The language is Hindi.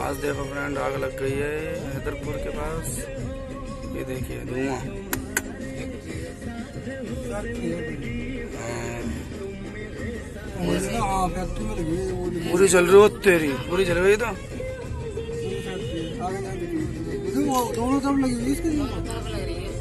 आज देखो फ्रेंड, आग लग गई है हैदरपुर के पास। ये देखिए धुआं। पूरी चल रही हो तेरी, पूरी चल गई तो दोनों तरफ लगी हुई है इसके।